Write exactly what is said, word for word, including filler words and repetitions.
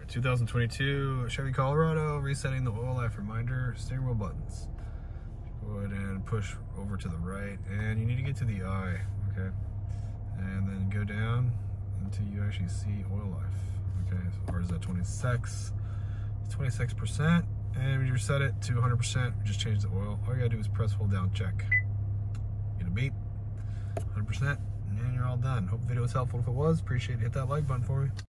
two thousand twenty-two Chevy Colorado, resetting the oil life reminder, steering wheel buttons. Go ahead and push over to the right, and you need to get to the eye, okay? And then go down until you actually see oil life, okay? Or is that twenty-six? twenty-six percent, and when you reset it to one hundred percent, just change the oil. All you gotta do is press, hold down, check. Get a beep, one hundred percent, and you're all done. Hope the video was helpful. If it was, appreciate it. Hit that like button for me.